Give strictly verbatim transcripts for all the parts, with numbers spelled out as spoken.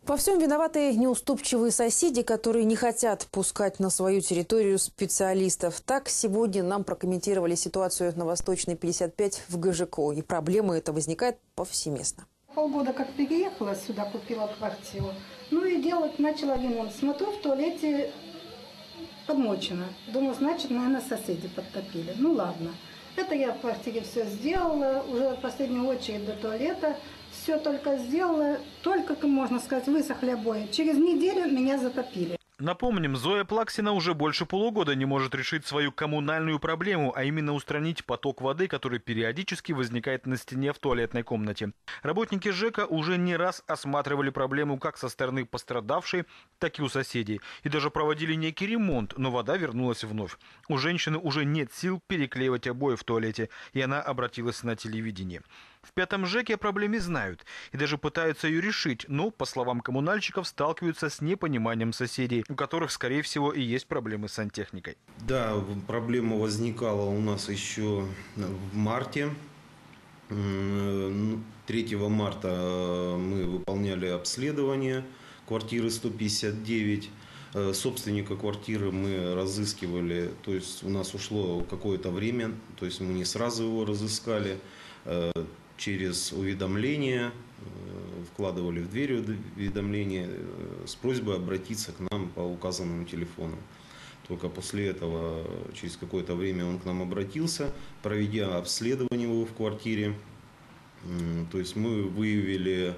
Во всем виноваты неуступчивые соседи, которые не хотят пускать на свою территорию специалистов. Так сегодня нам прокомментировали ситуацию на Восточной пятьдесят пять в ГЖКО. И проблема эта возникает повсеместно. Полгода как переехала сюда, купила квартиру. Ну и делать начала ремонт. Смотрю, в туалете подмочено. Думаю, значит, наверное, соседи подтопили. Ну ладно. Это я в квартире все сделала. Уже в последнюю очередь до туалета. Все только сделала, только, можно сказать, высохли обои. Через неделю меня затопили. Напомним, Зоя Плаксина уже больше полугода не может решить свою коммунальную проблему, а именно устранить поток воды, который периодически возникает на стене в туалетной комнате. Работники ЖЭКа уже не раз осматривали проблему как со стороны пострадавшей, так и у соседей. И даже проводили некий ремонт, но вода вернулась вновь. У женщины уже нет сил переклеивать обои в туалете, и она обратилась на телевидение. В пятом ЖЭКе о проблеме знают и даже пытаются ее решить, но, по словам коммунальщиков, сталкиваются с непониманием соседей, у которых, скорее всего, и есть проблемы с сантехникой. Да, проблема возникала у нас еще в марте. третьего марта мы выполняли обследование квартиры сто пятьдесят девять. Собственника квартиры мы разыскивали, то есть у нас ушло какое-то время, то есть мы не сразу его разыскали. Через уведомление, вкладывали в дверь уведомление с просьбой обратиться к нам по указанному телефону. Только после этого, через какое-то время он к нам обратился, проведя обследование его в квартире. То есть мы выявили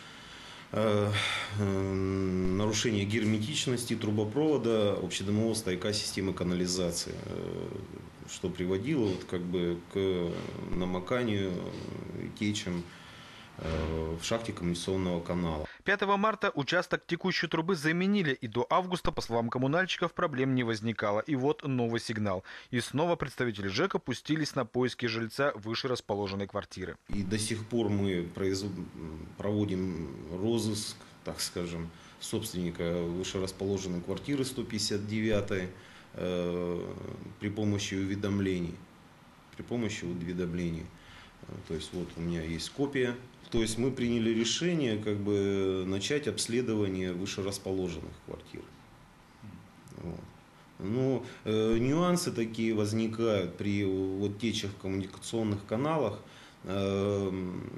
нарушение герметичности трубопровода общедомового стояка системы канализации, что приводило вот как бы к намоканию, течам в шахте коммуникационного канала. пятого марта участок текущей трубы заменили, и до августа, по словам коммунальщиков, проблем не возникало. И вот новый сигнал. И снова представители ЖЭКа пустились на поиски жильца выше расположенной квартиры. И до сих пор мы проводим розыск, так скажем, собственника выше расположенной квартиры сто пятьдесят девять э, при помощи уведомлений. При помощи уведомлений. То есть вот у меня есть копия. То есть мы приняли решение как бы начать обследование вышерасположенных квартир. Вот. Но э, нюансы такие возникают при вот течах в коммуникационных каналах. Э,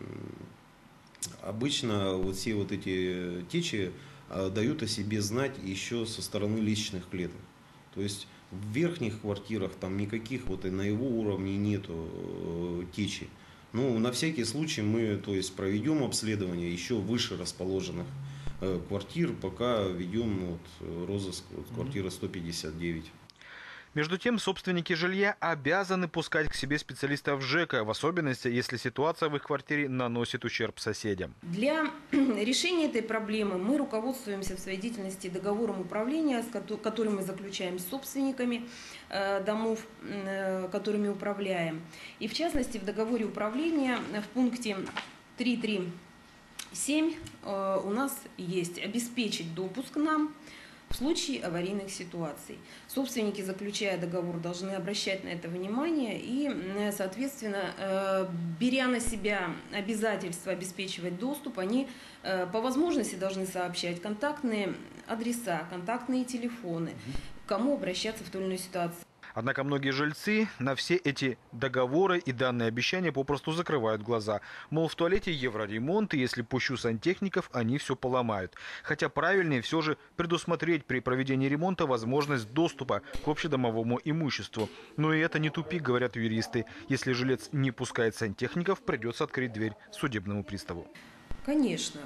обычно вот все вот эти течи э, дают о себе знать еще со стороны личных клеток. То есть в верхних квартирах там никаких вот и на его уровне нету э, течи. Ну, на всякий случай мы, то есть, проведем обследование еще выше расположенных э, квартир, пока ведем вот, розыск вот, квартиры сто пятьдесят девять. Между тем, собственники жилья обязаны пускать к себе специалистов ЖЭКа, в особенности, если ситуация в их квартире наносит ущерб соседям. Для решения этой проблемы мы руководствуемся в своей деятельности договором управления, который мы заключаем с собственниками домов, которыми управляем. И в частности, в договоре управления в пункте три три семь у нас есть обеспечить допуск нам в случае аварийных ситуаций. Собственники, заключая договор, должны обращать на это внимание и, соответственно, беря на себя обязательство обеспечивать доступ, они по возможности должны сообщать контактные адреса, контактные телефоны, к кому обращаться в той или иной ситуации. Однако многие жильцы на все эти договоры и данные обещания попросту закрывают глаза. Мол, в туалете евроремонт, и если пущу сантехников, они все поломают. Хотя правильнее все же предусмотреть при проведении ремонта возможность доступа к общедомовому имуществу. Но и это не тупик, говорят юристы. Если жилец не пускает сантехников, придется открыть дверь судебному приставу. Конечно.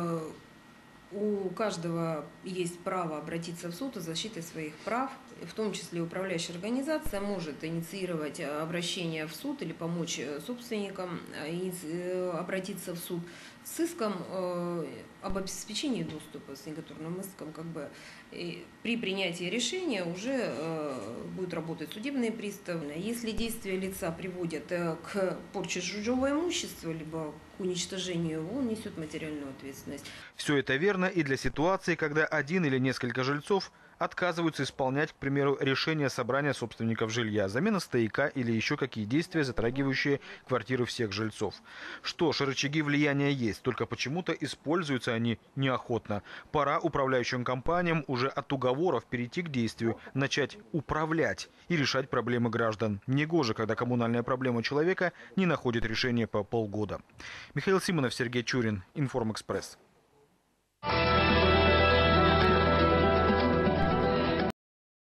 У каждого есть право обратиться в суд о защите своих прав, в том числе управляющая организация может инициировать обращение в суд или помочь собственникам обратиться в суд с иском об обеспечении доступа, с негатурным иском. Как бы, при принятии решения уже будут работать судебные приставы. Если действия лица приводят к порче чужого имущества, либо к уничтожению его, он несет материальную ответственность. Все это верно и для ситуации, когда один или несколько жильцов отказываются исполнять, к примеру, решение собрания собственников жилья, замена стояка или еще какие действия, затрагивающие квартиры всех жильцов. Что ж, рычаги влияния есть, только почему-то используются они неохотно. Пора управляющим компаниям уже от уговоров перейти к действию, начать управлять и решать проблемы граждан. Негоже, когда коммунальная проблема человека не находит решения по полгода. Михаил Симонов, Сергей Чурин, Информэкспресс.